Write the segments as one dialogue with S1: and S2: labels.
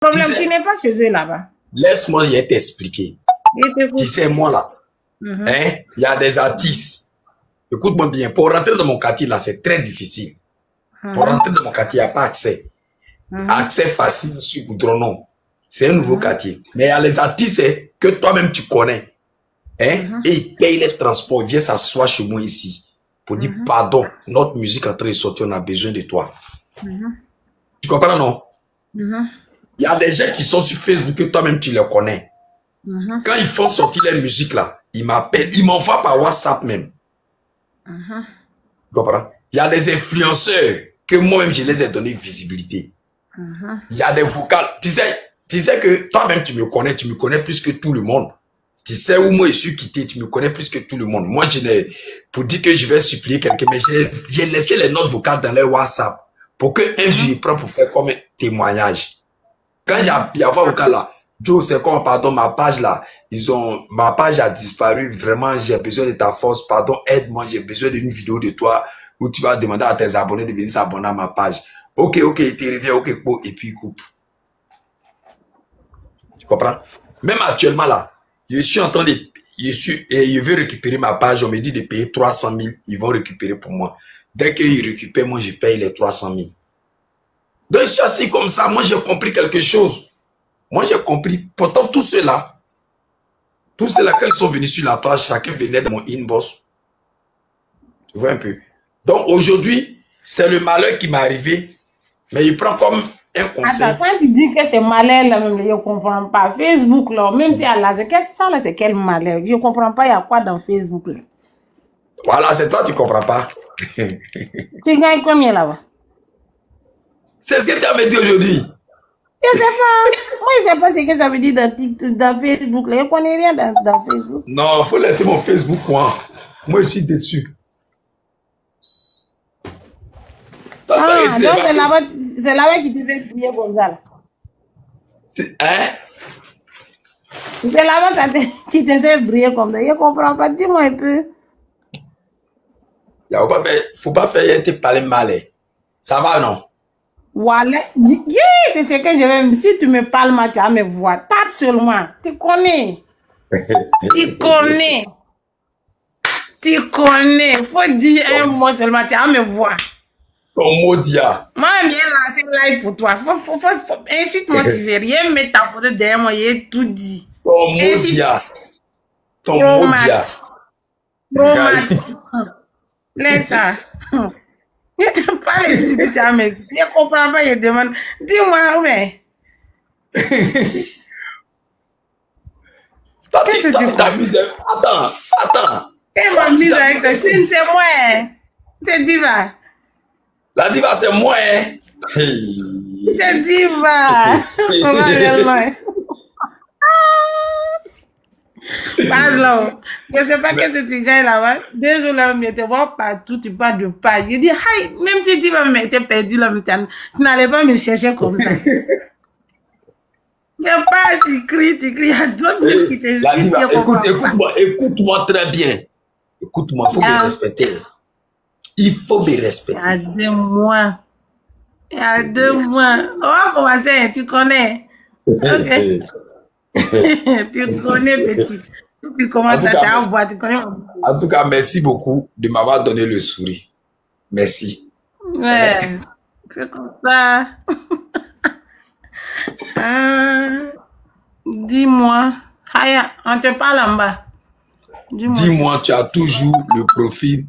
S1: problème, tu n'es pas chez eux là-bas.
S2: Laisse-moi t'expliquer. Tu sais, moi là, hein, il y a des artistes. Écoute-moi bien, pour rentrer dans mon quartier là, c'est très difficile. Pour rentrer dans mon quartier, il n'y a pas accès. Accès facile sur Goudronnon. C'est un nouveau quartier. Mais il y a les artistes que toi-même tu connais. Hein, et ils payent les transports, ils viennent s'asseoir chez moi ici. Pour dire, pardon, notre musique est en train de sortir, on a besoin de toi. Tu comprends, non? Il y a des gens qui sont sur Facebook que toi-même tu les connais. Quand ils font sortir les musiques là, ils m'appellent, ils m'envoient par WhatsApp même. Tu comprends? Il y a des influenceurs que moi-même je les ai donné visibilité. Il y a des vocales. Tu sais que toi-même tu me connais plus que tout le monde. Tu sais où moi je suis quitté, tu me connais plus que tout le monde. Moi, pour dire que je vais supplier quelqu'un, mais j'ai laissé les notes vocales dans les WhatsApp pour que un jour je prenne pour faire comme un témoignage. Quand j'ai appuyé à voix vocale là, Joe, c'est comme, pardon, ma page là, ma page a disparu, vraiment, j'ai besoin de ta force, pardon, aide-moi, j'ai besoin d'une vidéo de toi où tu vas demander à tes abonnés de venir s'abonner à ma page. Ok, tu reviens, ok, et puis coupe. Tu comprends? Même actuellement là, je suis en train de... je veux récupérer ma page. On me dit de payer 300 000. Ils vont récupérer pour moi. Dès qu'ils récupèrent, moi, je paye les 300 000. Donc, je suis assis comme ça. Moi, j'ai compris quelque chose. Moi, j'ai compris. Pourtant, tous ceux-là, quand ils sont venus sur la toile, chacun venait de mon inbox. Tu vois un peu. Donc, aujourd'hui, c'est le malheur qui m'est arrivé. Mais il prend comme...
S1: Attends, quand tu dis que c'est malheur là même, je ne comprends pas. Facebook là, même si elle a, qu'est-ce que ça là, c'est quel malheur? Je ne comprends pas, il y a quoi dans Facebook là?
S2: Voilà, c'est toi, tu ne comprends pas.
S1: Tu gagnes combien là-bas?
S2: C'est ce que tu as me dit aujourd'hui.
S1: Je ne sais pas. Moi, je ne sais pas ce que ça veut dire dans Facebook là. Je ne connais rien dans Facebook.
S2: Non, il faut laisser mon Facebook, moi. Moi, je suis dessus.
S1: Ah, donc c'est là-bas qui te fait prier comme ça là.
S2: Hein?
S1: C'est là-bas qui te fait briller comme ça. Je ne comprends pas. Dis-moi un peu.
S2: Il ne faut pas faire te parler mal. Ça va, non?
S1: Voilà. C'est ce que je veux. Si tu me parles mal, tu vas me voir. Tape sur moi. Tu connais. Tu connais. Tu connais. Faut dire un mot seulement. Tu vas me voir.
S2: Ton mot dia.
S1: Moi, je viens lancer un live pour toi. Incite-moi, tu veux rien mettre ta photo derrière moi, j'ai tout dit.
S2: Ton mot dia. Ton mot dia.
S1: Max. Laisse ça. Je te parle ici, tu as mes soucis. Je ne comprends pas, je demande. Dis-moi, ouais. Qu'est-ce que tu
S2: t'amuses? Attends.
S1: Elle m'amuse avec ça. C'est moi. C'est Diva.
S2: La diva, c'est moi, hein?
S1: C'est Diva. Pas là. Je ne sais pas qu'est-ce que tu gagnes là-bas. 2 jours là, je te vois partout, tu parles de page. Je dis, hi, même si tu vas me perdu là, tu n'allais pas me chercher comme ça. Je parle, tu cries, il y a d'autres qui te disent.
S2: La diva, écoute-moi très bien. Écoute-moi, il faut me respecter. Il faut me respecter.
S1: Il y a 2 mois. Il y a 2 mois. On va commencer, tu connais. Ok. Tu connais, petit. Tu commences à voir, tu connais.
S2: En tout cas, merci beaucoup de m'avoir donné le sourire. Merci.
S1: Ouais, c'est comme ça. Dis-moi. Haya, on te parle en bas.
S2: Dis-moi, tu as toujours le profil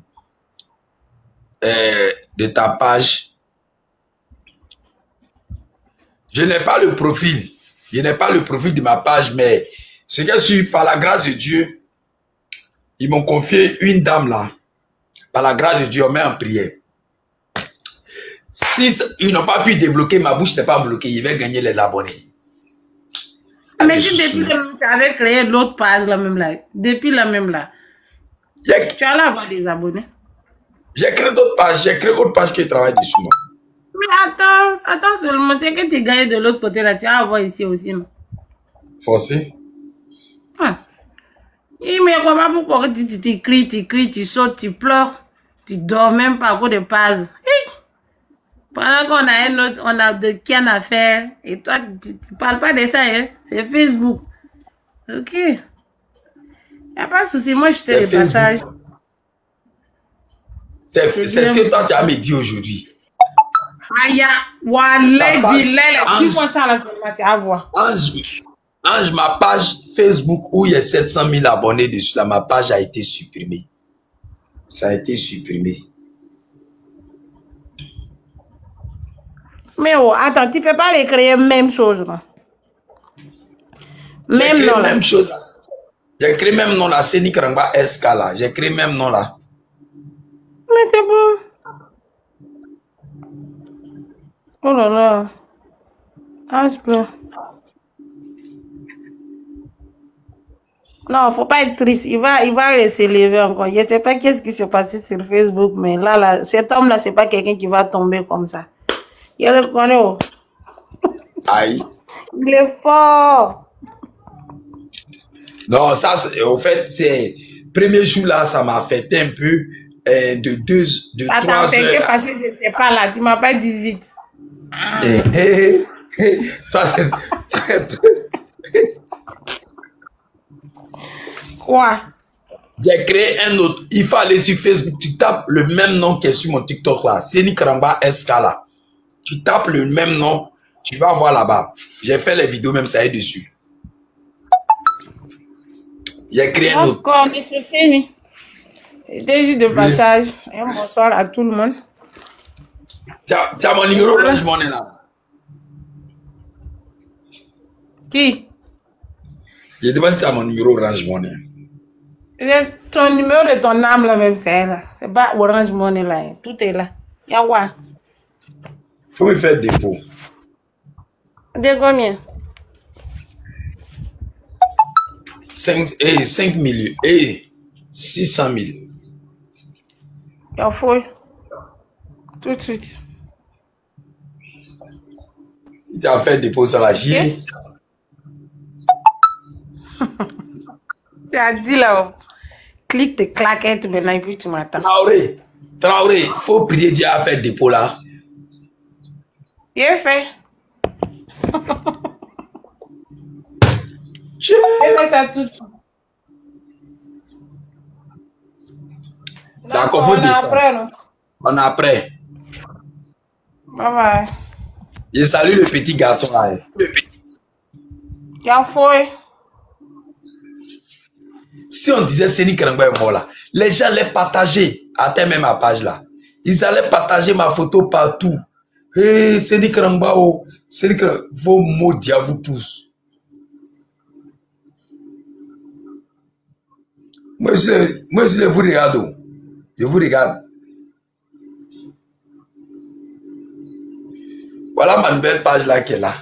S2: de ta page. Je n'ai pas le profil. Je n'ai pas le profil de ma page, mais ce que je suis, par la grâce de Dieu, ils m'ont confié une dame là. Par la grâce de Dieu, on met en prière. Si ils n'ont pas pu débloquer, ma bouche n'est pas bloquée, ils vont gagner les abonnés.
S1: Mais si depuis que tu avais créé l'autre page là même là, depuis la même là, tu allais avoir des abonnés.
S2: J'ai créé d'autres pages, j'ai créé autre page qui travaille dessus. Moi.
S1: Mais attends seulement, c'est que tu gagnes de l'autre côté là, tu vas avoir ici aussi. Non?
S2: Forcé.
S1: Ah. Et mais comment pourquoi tu cries, tu sautes, tu pleures, tu dors même pas à cause de pages. Pendant qu'on a un autre, on a de qui en affaire. Et toi, tu parles pas de ça, hein? C'est Facebook. Ok. Y a pas de souci, moi je te les passages.
S2: C'est ce que toi tu as me dit aujourd'hui.
S1: Aïe, wallah, dis-moi ça là, tu vas voir.
S2: Ange, ma page Facebook où il y a 700 000 abonnés dessus, là, ma page a été supprimée. Ça a été supprimé.
S1: Mais oh, attends, tu peux pas recréer même chose là. Même nom là.
S2: Même chose. J'ai créé même nom là, Seni Karangba SK là. J'ai créé même nom là.
S1: Mais c'est bon. Oh là là. Ah, je peux. Non, faut pas être triste. Il va s'élever encore. Je sais pas qu'est-ce qui s'est passé sur Facebook, mais là, cet homme-là, c'est pas quelqu'un qui va tomber comme ça. Il le connaît. Oh.
S2: Aïe.
S1: Il est fort.
S2: Non, ça, au fait, c'est premier jour là, ça m'a fait un peu de 3 heures.
S1: Attends, parce que je n'étais pas là. Tu m'as pas dit vite. Ah. Quoi?
S2: J'ai créé un autre. Il faut aller sur Facebook. Tu tapes le même nom qui est sur mon TikTok là. Seni Karangba SK là. Tu tapes le même nom. Tu vas voir là-bas. J'ai fait les vidéos, même ça est dessus. J'ai créé un autre.
S1: D'accord, mais c'est fini. C'était juste de passage. Et bonsoir à tout le monde.
S2: Tu as mon numéro Orange Money là.
S1: Qui?
S2: Je demande si tu as mon numéro Orange Money.
S1: Ton numéro de ton âme là même, c'est là. C'est pas Orange Money là. Tout est là. Y'a quoi?
S2: Faut me faire dépôt.
S1: De combien?
S2: 5 millions. 600 000.
S1: Y'a fouille. Tout de suite.
S2: Tu as fait dépôt sur la J.
S1: Tu as dit là. Clique tes claquettes maintenant et puis tu m'attends.
S2: Traoré, il faut prier Dieu à faire dépôt là.
S1: Il est fait.
S2: Je
S1: fais ça tout de suite.
S2: D'accord, faut descendre. On est après.
S1: Bye bye.
S2: Je salue le petit garçon là.
S1: Il a fouillé.
S2: Si on disait Seni Karangba est mort là, les gens allaient partager. Attends même ma page là. Ils allaient partager ma photo partout. Hey, Seni Karangba, oh, Seni Karangba, vos maudits à vous tous. Moi, je vous regarde. Je vous regarde. Voilà ma nouvelle page là qui est là.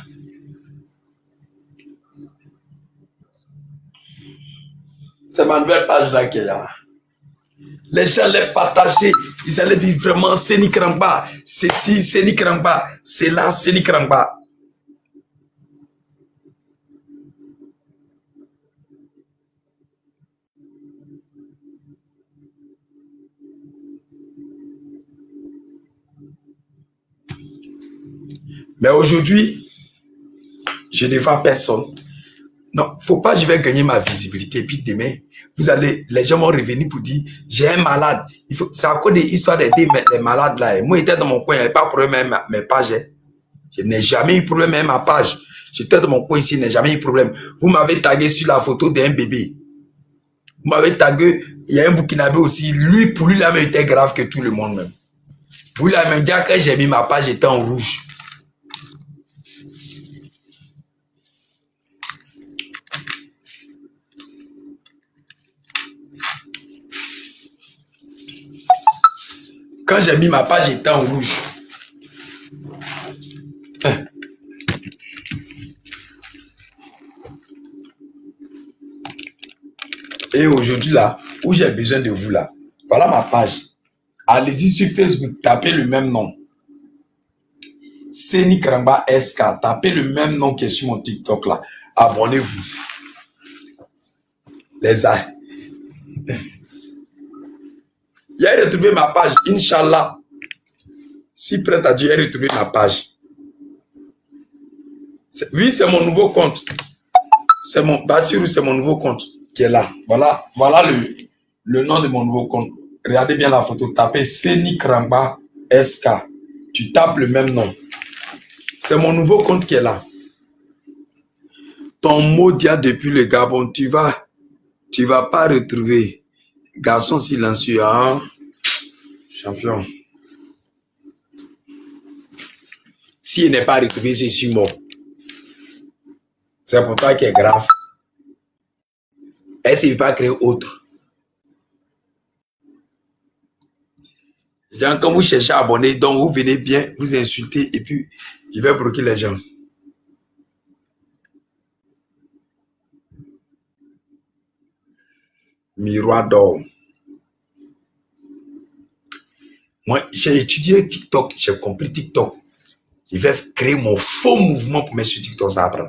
S2: C'est ma nouvelle page là qui est là. Les gens les partager. Ils allaient dire vraiment Seni Karangba. C'est si, Seni Karangba. C'est là, Seni Karangba. Mais aujourd'hui, je ne défends personne. Non, faut pas, je vais gagner ma visibilité. Puis demain, les gens vont revenir pour dire, j'ai un malade. C'est à cause des histoires d'aider les malades là. Moi, j'étais dans mon coin, il n'y avait pas de problème avec mes pages. Je n'ai jamais eu de problème avec ma page. J'étais dans mon coin ici, je n'ai jamais eu de problème. Vous m'avez tagué sur la photo d'un bébé. Vous m'avez tagué, il y a un Burkinabé aussi. Lui, pour lui, la même était grave que tout le monde même. Pour lui, la même dire quand j'ai mis ma page, j'étais en rouge. Quand j'ai mis ma page, j'étais en rouge. Et aujourd'hui, là, où j'ai besoin de vous, là, voilà ma page. Allez-y sur Facebook, tapez le même nom. Seni Karangba SK, tapez le même nom qui est sur mon TikTok, là. Abonnez-vous. Les a. J'ai retrouvé ma page, Inch'Allah. Si prête à Dieu, elle retrouve ma page. Oui, c'est mon nouveau compte. C'est mon Bassirou, c'est mon nouveau compte qui est là. Voilà le nom de mon nouveau compte. Regardez bien la photo. Tapez Seni Kramba SK. Tu tapes le même nom. C'est mon nouveau compte qui est là. Ton Modia depuis le Gabon, tu vas pas retrouver. Garçon silencieux, hein? Champion. S'il n'est pas retrouvé, c'est sur mort. C'est pour toi qui est grave. Est-ce qu'il ne peut pas créer autre? Donc, quand vous cherchez à abonner, donc vous venez bien, vous insulter et puis je vais bloquer les gens. Miroir d'or. Moi, j'ai étudié TikTok, j'ai compris TikTok. Je vais créer mon faux mouvement pour mettre sur TikTok, ça apprend.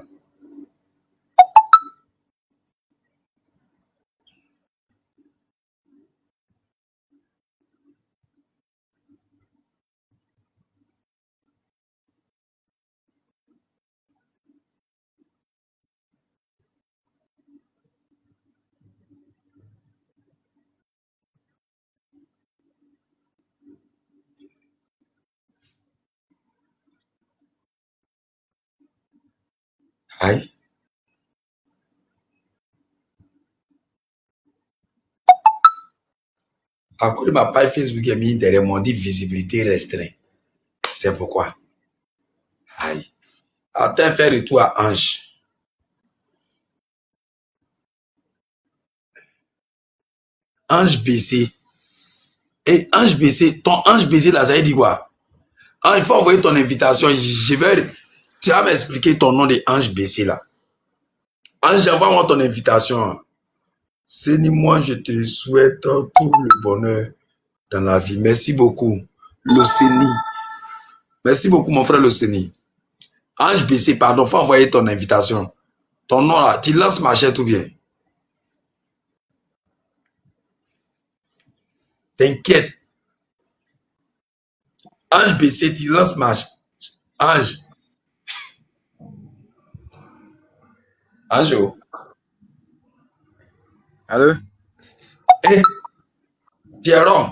S2: Aïe. À cause de ma page Facebook, il y a mis derrière mon dit visibilité restreinte. C'est pourquoi. Aïe. Attends, faire retour à Ange. Ange BC. Et Ange BC, ton Ange BC là, ça veut dire quoi? Ah, il faut envoyer ton invitation. Tu vas m'expliquer ton nom de Ange BC là. Ange, envoie-moi ton invitation. Seni, moi, je te souhaite tout le bonheur dans la vie. Merci beaucoup. Le Seni. Merci beaucoup, mon frère le Seni. Ange BC, pardon, il faut envoyer ton invitation. Ton nom là, tu lances ma chaîne tout bien. T'inquiète. Ange BC, tu lances ma chaîne. Ange. Ange.
S3: Allô?
S2: Eh, Thierry.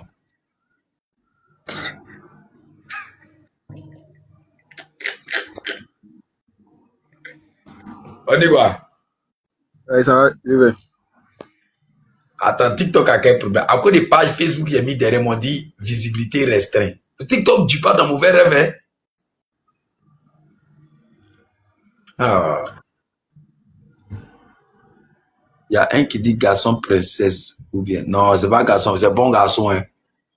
S2: On y va.
S3: Ouais, ça va, je vais.
S2: Attends, TikTok a quel problème? À cause des pages Facebook, il a mis derrière moi dit visibilité restreinte. TikTok, tu parles dans mauvais rêve, hein? Ah. Il y a un qui dit garçon princesse ou bien. Non, c'est pas garçon, c'est bon garçon, hein.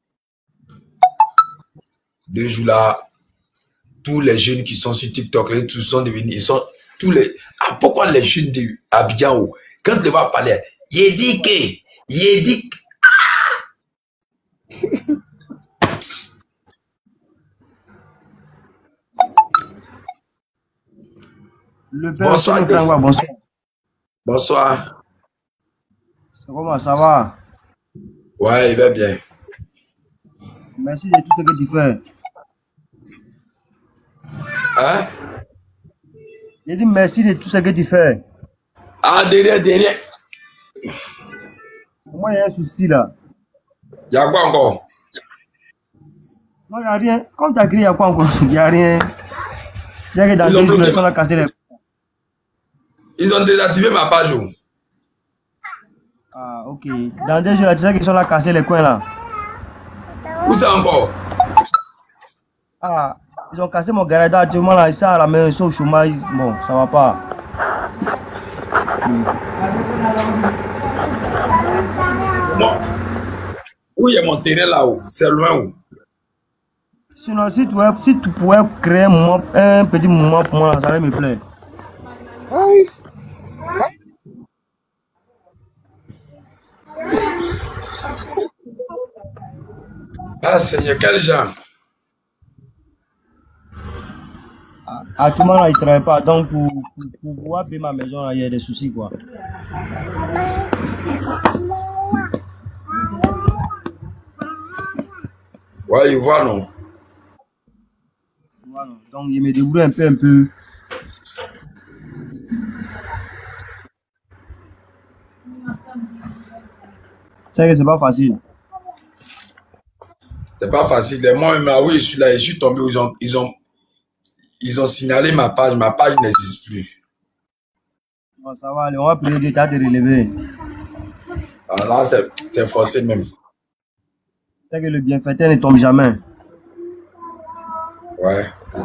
S2: 2 jours là, tous les jeunes qui sont sur TikTok, là, tous sont devenus, ils sont tous les. Ah, pourquoi les jeunes d'Abidjan, quand ils vont parler, il dit que. Bonsoir.
S4: Bonsoir.
S2: Bonsoir.
S4: Comment ça va?
S2: Ouais, il va bien.
S4: Merci de tout ce que tu fais.
S2: Hein?
S4: J'ai dit merci de tout ce que tu fais.
S2: Ah, derrière.
S4: Moi, il y a un souci là.
S2: Il y a quoi encore?
S4: Non, il n'y a rien. Comme tu as crié, il y a quoi encore? Il n'y a rien. C'est que dans 2 jours, ils ont cassé les...
S2: Ils ont désactivé ma page.
S4: Ah, ok. Dans 2 jours, tu sais qu'ils sont là cassés les coins là.
S2: Où c'est encore?
S4: Ah, ils ont cassé mon garage actuellement là. Ils sont à la maison, ils sont au chômage. Bon, ça va pas.
S2: Non. Où il y a mon terrain là-haut? C'est loin où?
S4: Sinon, si tu pouvais créer un petit moment pour moi, ça me plaît.
S3: Aïe.
S2: Ah, Seigneur, quel genre?
S4: Actuellement, là, il ne travaille pas. Donc, pour pouvoir payer ma maison, là, il y a des soucis, quoi.
S2: Ouais, il voit, non?
S4: Donc, je me débrouille un peu. C'est que c'est pas facile.
S2: C'est pas facile. Moi-même, oui, je suis là, je suis tombé. Ils ont signalé ma page. Ma page n'existe plus.
S4: Bon, ça va, on va prier Dieu de relever.
S2: Ah, là, c'est forcé même.
S4: C'est que le bienfaiteur ne tombe jamais.
S2: Ouais.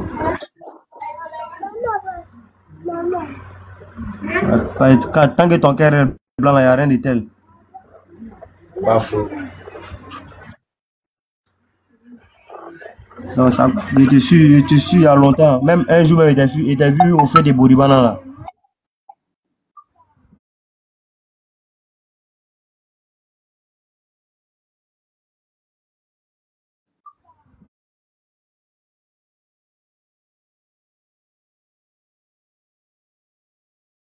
S4: Tant que ton cœur est blanc, il n'y a rien de tel.
S2: Pas faux.
S4: Donc, ça, je te suis il y a longtemps. Même un jour, il était vu au fait des Boribana là.